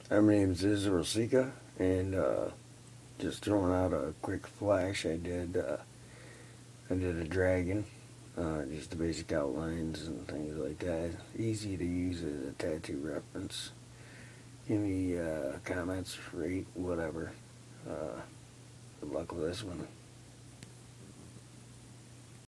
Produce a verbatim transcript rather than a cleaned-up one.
My name's Israel Sika, and uh, just throwing out a quick flash. I did uh, I did a dragon, uh, just the basic outlines and things like that. Easy to use as a tattoo reference. Any uh, comments, rate, whatever. Uh, good luck with this one.